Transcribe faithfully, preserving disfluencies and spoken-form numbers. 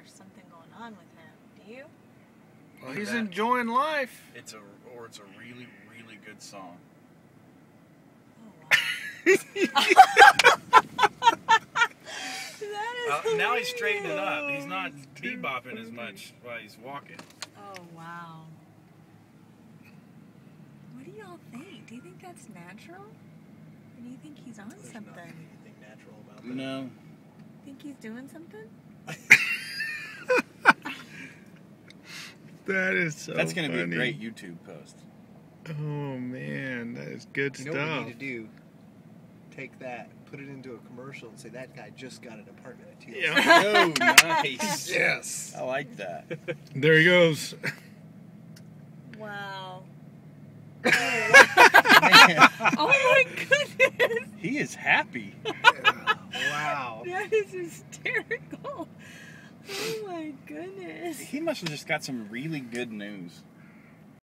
there's something going on with him. Do you? Well, he's enjoying life. It's a, or it's a really, really good song. Oh, wow. That is Uh, now he's straightening up. He's not bebopping as much while he's walking. Oh, wow. What do y'all think? Do you think that's natural? Or do you think he's on There's something? not anything natural about that. No. Think he's doing something? That is so That's going to be a funny. great YouTube post. Oh, man. That is good You know stuff. what we need to do? Take that, put it into a commercial, and say that guy just got an apartment at T L C. Yeah. Oh, nice. Yes. I like that. There he goes. Wow. Man, Oh my goodness! he is happy. Wow. That is hysterical. Oh my goodness. He must have just got some really good news.